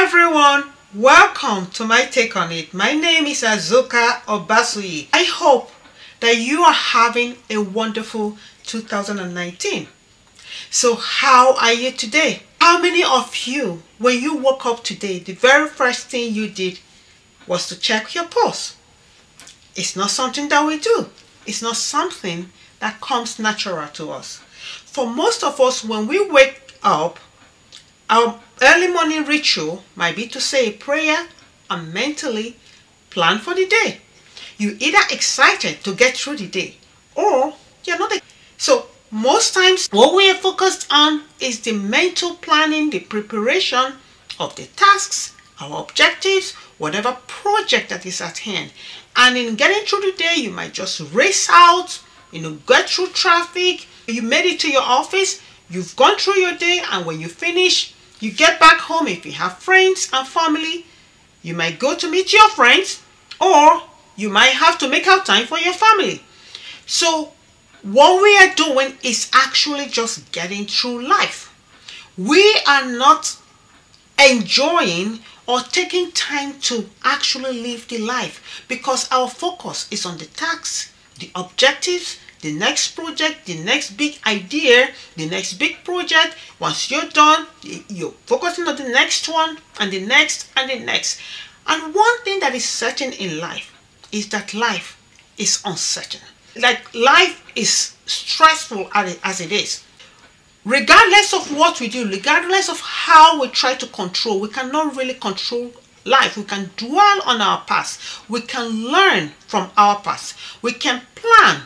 everyone, welcome to my take on it. My name is Azuka Obasuyi. I hope that you are having a wonderful 2019. So how are you today? How many of you, when you woke up today, the very first thing you did was to check your pulse? It's not something that we do. It's not something that comes natural to us. For most of us, when we wake up, our early morning ritual might be to say a prayer and mentally plan for the day. You're either excited to get through the day or you're not. So most times what we are focused on is the mental planning, the preparation of the tasks, our objectives, whatever project that is at hand. And in getting through the day, you might just race out, get through traffic. You made it to your office, you've gone through your day, and when you finish, you get back home. If you have friends and family, you might go to meet your friends, or you might have to make out time for your family. So what we are doing is actually just getting through life. We are not enjoying or taking time to actually live the life because our focus is on the tasks, the objectives, the next project, the next big idea, the next big project. Once you're done, you're focusing on the next one and the next and the next. And one thing that is certain in life is that life is uncertain. Like life is stressful as it is. Regardless of what we do, regardless of how we try to control, we cannot really control life. We can dwell on our past. We can learn from our past. We can plan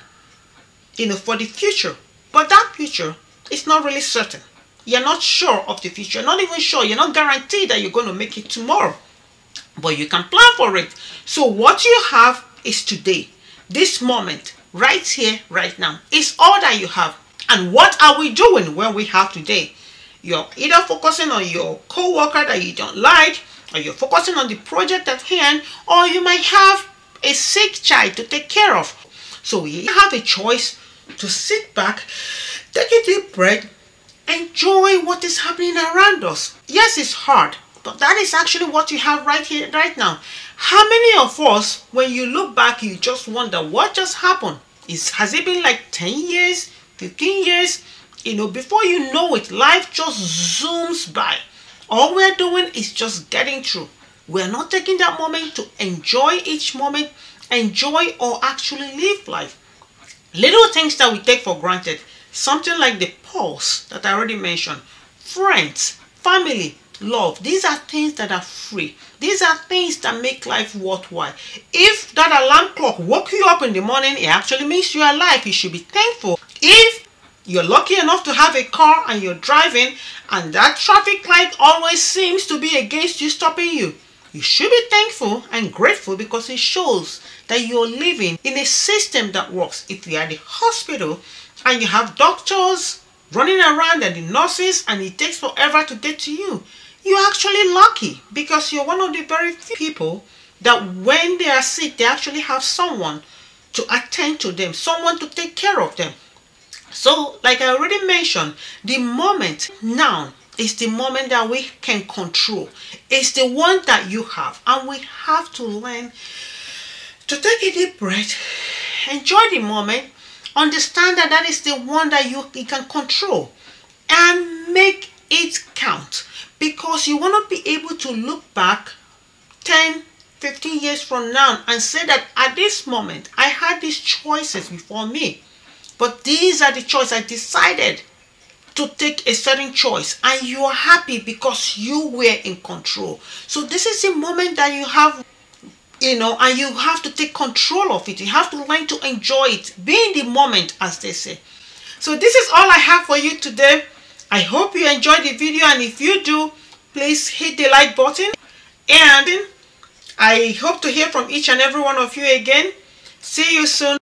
for the future, but that future is not really certain. You're not sure of the future. You're not even sure. You're not guaranteed that you're going to make it tomorrow, but you can plan for it. So what you have is today, this moment, right here, right now, is all that you have. And what are we doing when we have today? You're either focusing on your co-worker that you don't like, or you're focusing on the project at hand, or you might have a sick child to take care of. So you have a choice to sit back, take a deep breath, enjoy what is happening around us. Yes, it's hard, but that is actually what you have right here, right now. How many of us, when you look back, you just wonder what just happened? Has it been like 10 years, 15 years? Before you know it, life just zooms by. All we're doing is just getting through. We're not taking that moment to enjoy each moment, enjoy or actually live life. Little things that we take for granted, something like the pulse that I already mentioned, friends, family, love. These are things that are free. These are things that make life worthwhile. If that alarm clock woke you up in the morning, it actually means you are alive. You should be thankful. If you're lucky enough to have a car and you're driving and that traffic light always seems to be against you, stopping you, you should be thankful and grateful because it shows that you're living in a system that works. If you're at the hospital and you have doctors running around and the nurses and it takes forever to get to you, you're actually lucky because you're one of the very few people that when they are sick, they actually have someone to attend to them, someone to take care of them. So, like I already mentioned, the moment now is the moment that we can control. It's the one that you have, and we have to learn to take a deep breath, enjoy the moment, understand that that is the one that you can control, and make it count. Because you want to be able to look back 10, 15 years from now and say that at this moment, I had these choices before me. But these are the choices. I decided to take a certain choice and you are happy because you were in control. So this is the moment that you have, and you have to take control of it. You have to learn to enjoy it. Be in the moment, as they say. So this is all I have for you today. I hope you enjoyed the video, and if you do, please hit the like button. And I hope to hear from each and every one of you again. See you soon.